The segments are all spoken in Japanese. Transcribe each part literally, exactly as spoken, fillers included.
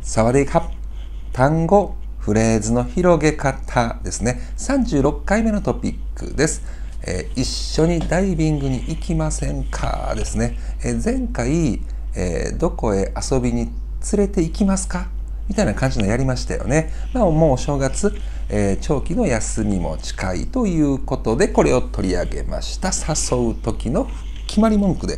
サワディーカップ。単語、フレーズの広げ方ですね。さんじゅうろっかいめのトピックです。えー、一緒にダイビングに行きませんかですね。えー、前回、えー、どこへ遊びに連れて行きますかみたいな感じのやりましたよね。まあ、もうお正月、えー、長期の休みも近いということで、これを取り上げました。誘う時の決まり文句です。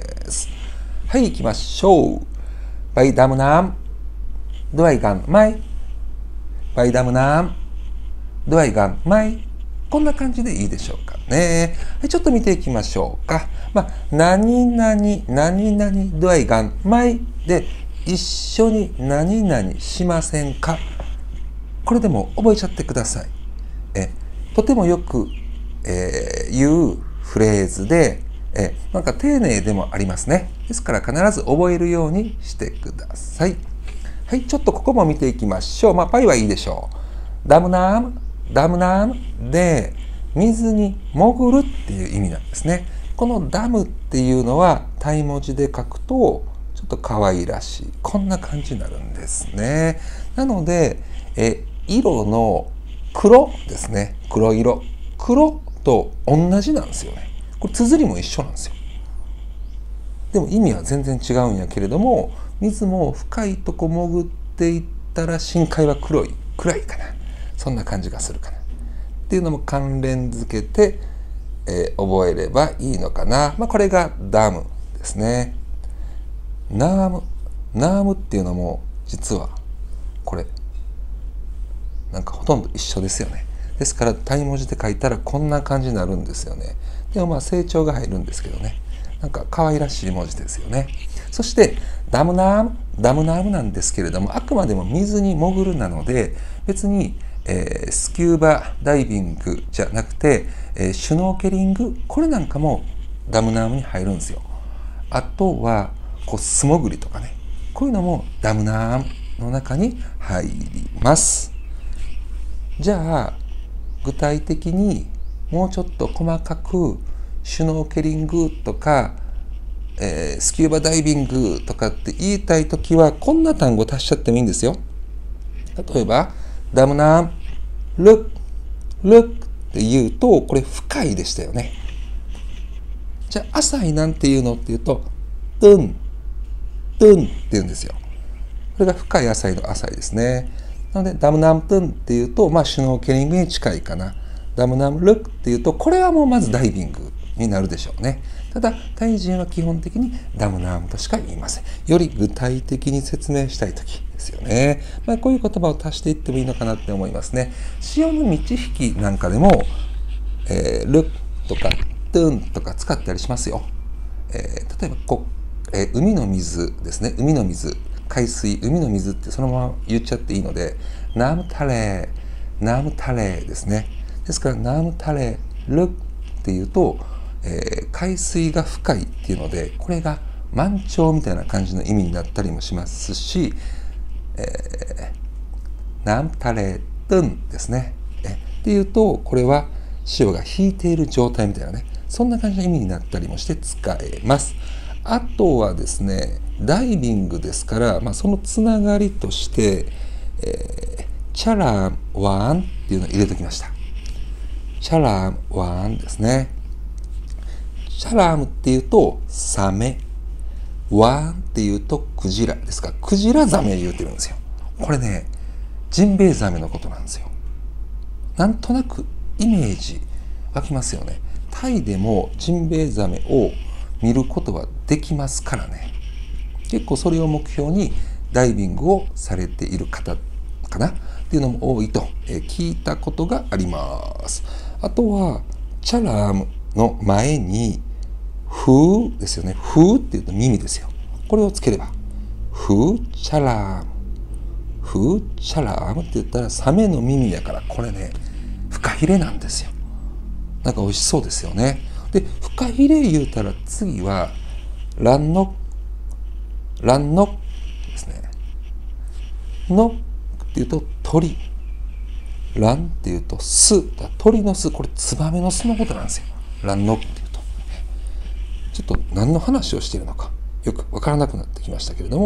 はい、行きましょう。バイダムナーム。ドアイガンマイ。バイダムナーム。ドアイガンマイ。こんな感じでいいでしょうかね。はい、ちょっと見ていきましょうか。まあ、何々、何々、ドアイガンマイで、一緒に何々しませんか。これでも覚えちゃってください。えとてもよく、えー、言うフレーズで、えなんか丁寧でもありますね。ですから必ず覚えるようにしてください。はい、ちょっとここも見ていきましょう。まあ、パイはいいでしょう。ダムナーム、ダムナームで、水に潜るっていう意味なんですね。このダムっていうのは、タイ文字で書くと、ちょっと可愛らしい。こんな感じになるんですね。なので、え色の黒ですね。黒色。黒と同じなんですよね。これ、綴りも一緒なんですよ。でも意味は全然違うんやけれども、水も深いとこ潜っていったら深海は黒い、暗いかな。そんな感じがするかな。っていうのも関連づけて、えー、覚えればいいのかな。まあ、これがダムですね。ナーム。ナームっていうのも実はこれなんかほとんど一緒ですよね。ですからタイ文字で書いたらこんな感じになるんですよね。でもまあ成長が入るんですけどね。なんか可愛らしい文字ですよね。そしてダムナーム、ダムナームなんですけれども、あくまでも水に潜るなので、別に、えー、スキューバダイビングじゃなくて、えー、シュノーケリング、これなんかもダムナームに入るんですよ。あとはこう素潜りとかね、こういうのもダムナームの中に入ります。じゃあ具体的にもうちょっと細かくシュノーケリングとか、えー、スキューバダイビングとかって言いたいときはこんな単語足しちゃってもいいんですよ。例えばダムナーム、ルック、ルックって言うとこれ深いでしたよね。じゃあ浅いなんていうのっていうとトゥン、トゥンって言うんですよ。これが深い浅いの浅いですね。なのでダムナムトゥンっていうと、まあ、シュノーケリングに近いかな。ダムナムルックっていうと、これはもうまずダイビングになるでしょうね。ただ、タイ人は基本的にダムナムとしか言いません。より具体的に説明したいときですよね。まあ、こういう言葉を足していってもいいのかなって思いますね。潮の満ち引きなんかでも、えー、ルックとかトゥンとか使ったりしますよ。えー、例えばこう、えー、海の水ですね。海の水。海水、海の水ってそのまま言っちゃっていいので、ナームタレー、ナームタレーですね。ですから、ナームタレー、ルっていうと、えー、海水が深いっていうので、これが満潮みたいな感じの意味になったりもしますし、えー、ナームタレー、トゥンですね。えっていうと、これは潮が引いている状態みたいなね、そんな感じの意味になったりもして使えます。あとはですね、ダイビングですから、まあ、そのつながりとして、えー、チャランワンっていうのを入れておきました。チャランワンですね。チャラムっていうとサメ、ワンっていうとクジラですから、クジラザメ言うてるんですよ。これね、ジンベエザメのことなんですよ。なんとなくイメージ湧きますよね。タイでもジンベエザメを見ることはできますからね。結構それを目標にダイビングをされている方かなっていうのも多いと聞いたことがあります。あとはチャラームの前にフーですよね。フーっていうと耳ですよ。これをつければフーチャラーム、フーチャラームって言ったらサメの耳やから、これねフカヒレなんですよ。なんか美味しそうですよね。でフカヒレ言うたら次はランノランノですね。ノっていうと鳥、ランっていうと巣、鳥の巣、これツバメの巣のことなんですよ。ランノっていうと、ちょっと何の話をしているのかよく分からなくなってきましたけれども、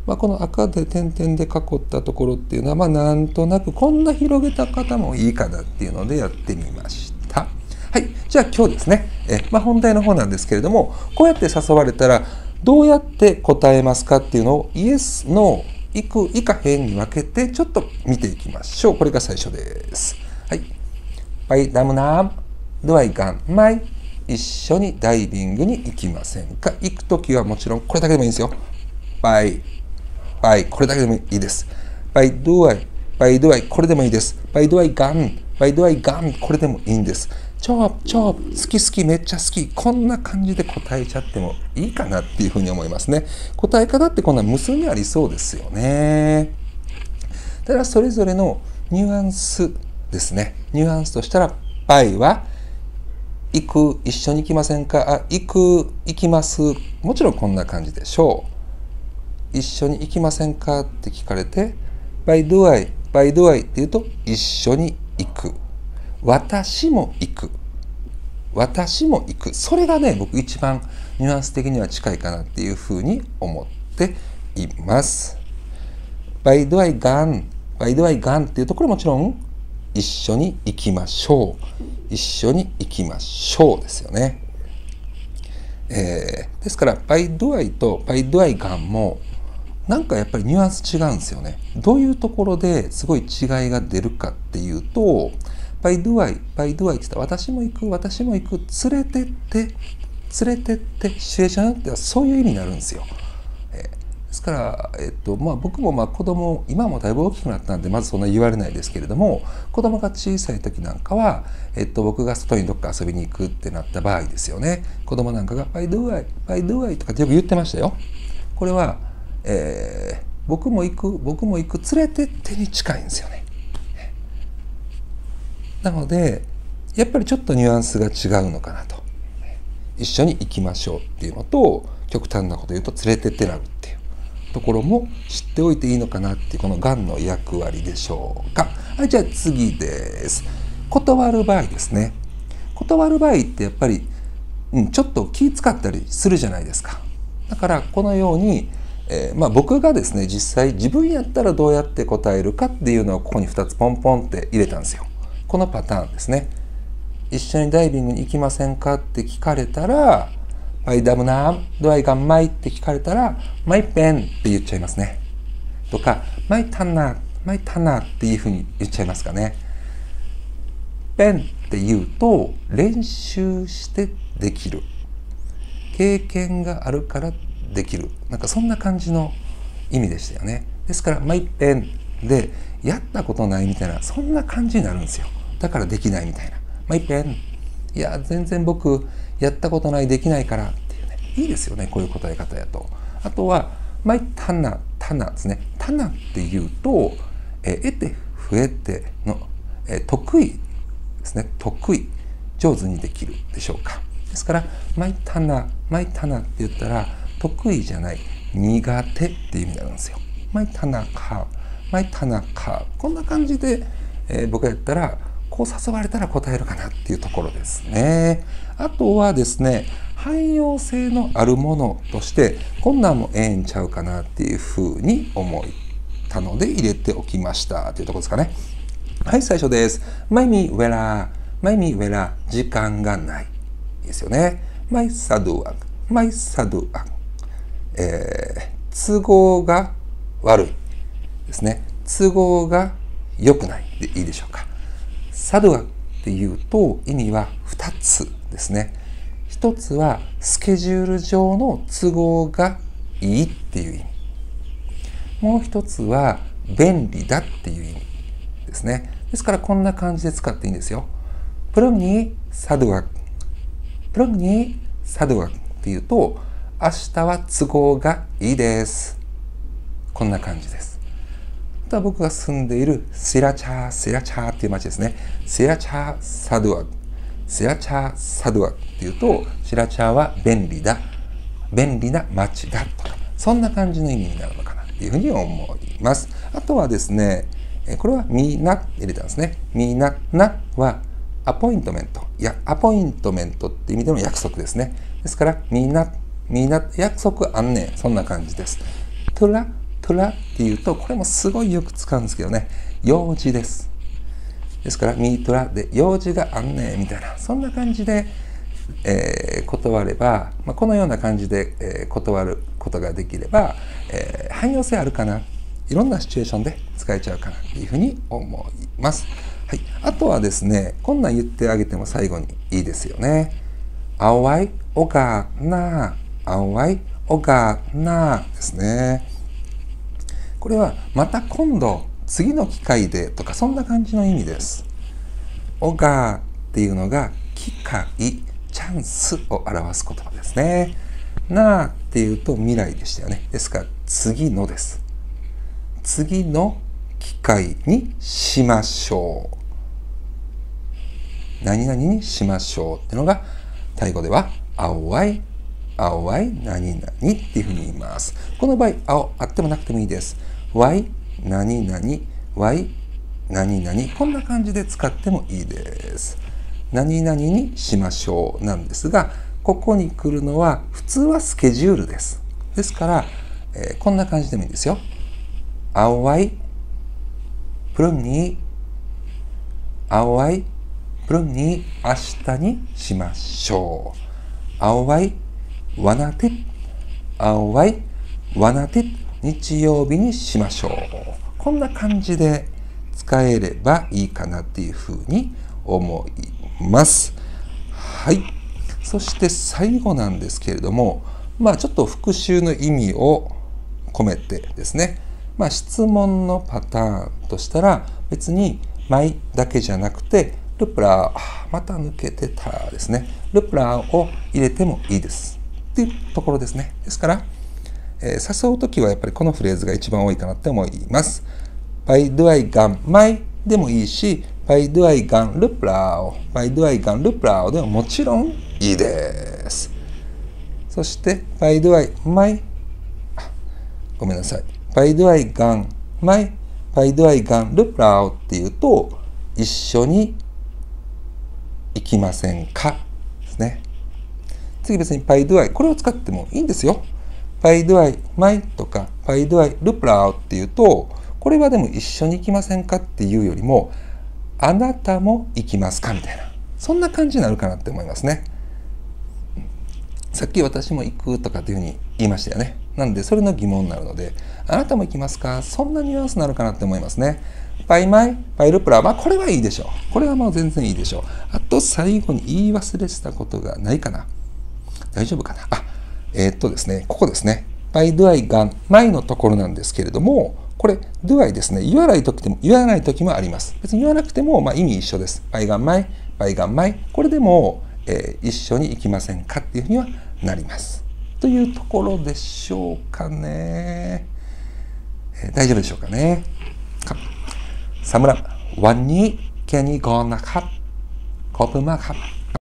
まあ、この赤で点々で囲ったところっていうのは、まあ、なんとなくこんな広げた方もいいかなっていうのでやってみました。はい、じゃあ今日ですね、えまあ、本題の方なんですけれども、こうやって誘われたらどうやって答えますかっていうのをイエス、ノー、行く、行かへんに分けてちょっと見ていきましょう。これが最初です。はい。バイダムナーム、ドアイガン、マイ、一緒にダイビングに行きませんか。行くときはもちろんこれだけでもいいんですよ。バイ、バイ、これだけでもいいです。バイドアイ、バイドアイ、これでもいいです。バイドアイガン、バイドアイガン、これでもいいんです。チョープ、チョープ、好き好き、めっちゃ好き。こんな感じで答えちゃってもいいかなっていうふうに思いますね。答え方ってこんな無数にありそうですよね。ただそれぞれのニュアンスですね。ニュアンスとしたら、バイは、行く、一緒に行きませんか。あ、行く、行きます。もちろんこんな感じでしょう。一緒に行きませんかって聞かれて、By do I, by do I って言うと、一緒に行く。私も行く。私も行く。それがね、僕一番ニュアンス的には近いかなっていうふうに思っています。By do I gone, by do I gone っていうところもちろん、一緒に行きましょう。一緒に行きましょうですよね。えー、ですから、by do I と by do I gone も、なんかやっぱりニュアンス違うんですよね。どういうところですごい違いが出るかっていうと、by do I, by do I って言ったら私も行く、私も行く、連れてって、連れてって、シチュエーションってそういう意味になるんですよ。えー、ですから、えっと、まあ僕もまあ子供、今もだいぶ大きくなったんで、まずそんな言われないですけれども、子供が小さい時なんかは、えっと、僕が外にどっか遊びに行くってなった場合ですよね。子供なんかが、by do I, by do I とかってよく言ってましたよ。これは、えー、僕も行く、僕も行く、連れてってに近いんですよね。なので、やっぱりちょっとニュアンスが違うのかなと。一緒に行きましょうっていうのと、極端なこと言うと連れてってなるっていうところも知っておいていいのかなっていう、このがんの役割でしょうか。はい、じゃあ次です。断る場合ですね。断る場合ってやっぱり、うん、ちょっと気使ったりするじゃないですか。だからこのように、えーまあ、僕がですね、実際自分やったらどうやって答えるかっていうのをここにふたつポンポンって入れたんですよ。このパターンですね。一緒にダイビングに行きませんかって聞かれたら、バイダムナーム、ドアイガンマイって聞かれたら、マイペンって言っちゃいますね。とか、マイタナー、マイタナーっていうふうに言っちゃいますかね。ペンって言うと、練習してできる。経験があるからできる。なんかそんな感じの意味でしたよね。ですから、マイペンでやったことないみたいな、そんな感じになるんですよ。だからできないみたいな。マイペン。いや、全然僕やったことない、できないからっていうね。いいですよね、こういう答え方やと。あとは、マイタナ、タナですね。タナっていうと、え得て増えての、え得意ですね。得意。上手にできるでしょうか。ですから、マイタナ、マイタナって言ったら、得意じゃない、苦手っていう意味になるんですよ。マイタナカ、マイタナカ。こんな感じで、えー、僕やったら、こう誘われたら答えるかなっていうところですね。あとはですね、汎用性のあるものとして、こんなんもええんちゃうかなっていうふうに思ったので入れておきましたというところですかね。はい、最初です。マイミウェラ、マイミウェラ、時間がない。いいですよね。マイサドゥア、マイサドゥア。えー、都合が悪いですね。都合が良くないでいいでしょうか。サドゥアっていうと意味はふたつですね。ひとつはスケジュール上の都合がいいっていう意味。もう一つは便利だっていう意味ですね。ですからこんな感じで使っていいんですよ。プロにサドゥア、プロにサドゥアっていうと明日は都合がいいです。こんな感じです。あとは僕が住んでいるシラチャー、シラチャーっていう町ですね。シラチャーサドゥア、シラチャーサドゥアっていうと、シラチャーは便利だ、便利な町だとか、そんな感じの意味になるのかなっていうふうに思います。あとはですね、これはみな入れたんですね。みな、なはアポイントメント。いや、アポイントメントって意味での約束ですね。ですから、みな、みんな約束あんねん。そんな感じです。トゥラトラっていうと、これもすごいよく使うんですけどね、用事です。ですから、ミートラで用事があんねみたいな、そんな感じで、えー、断れば、まあ、このような感じで、えー、断ることができれば、えー、汎用性あるかな、いろんなシチュエーションで使えちゃうかなというふうに思います。はい、あとはですね、こんなん言ってあげても最後にいいですよね。あわいおがな、あわいおがなですね。これはまた今度次の機会でとかそんな感じの意味です。おがっていうのが機会、チャンスを表す言葉ですね。なっていうと未来でしたよね。ですから次のです。次の機会にしましょう。何々にしましょうっていうのがタイ語では青わい、青わい何々っていうふうに言います。この場合、青あってもなくてもいいです。わい何々、わい何々、こんな感じで使ってもいいです。何々にしましょうなんですが、ここに来るのは普通はスケジュールです。ですから、えー、こんな感じでもいいんですよ。青わいプルンに青わいプルンに明日にしましょう。青わいワナティ青わいワナティ日曜日にしましょう。こんな感じで使えればいいかなっていうふうに思います。はい。そして最後なんですけれども、まあちょっと復習の意味を込めてですね、まあ質問のパターンとしたら別に毎だけじゃなくて、ルプラー、また抜けてたですね。ルプラーを入れてもいいです。っていうところですね。ですから、えー、誘うときはやっぱりこのフレーズが一番多いかなって思います。By do I gan my でもいいし、By do I ganルプラーを、By do I ganルプラーでももちろんいいです。そして、By do I my ごめんなさい。By do I gan my By do I ganルプラーっていうと、一緒に行きませんかですね。次別に By do I これを使ってもいいんですよ。By do I my とか By do I ルプラーっていうと、これはでも一緒に行きませんかっていうよりも、あなたも行きますかみたいな、そんな感じになるかなって思いますね。さっき私も行くとかっていうふうに言いましたよね。なのでそれの疑問になるので、あなたも行きますか、そんなニュアンスになるかなって思いますね。By my By ルプラー、まあこれはいいでしょう。これはもう全然いいでしょう。あと最後に言い忘れしたことがないかな。大丈夫かな。あ、えー、っとですね、ここですね。By do I gan my のところなんですけれども、これ do I ですね。言わないときでも言わないときもあります。別に言わなくてもまあ意味一緒です。By gan my By gan my これでも、えー、一緒に行きませんかっていうふうにはなります。というところでしょうかね。えー、大丈夫でしょうかね。สำหรับวันนี้แค่นี้ก่อนนะครับขอบคุณมากครับ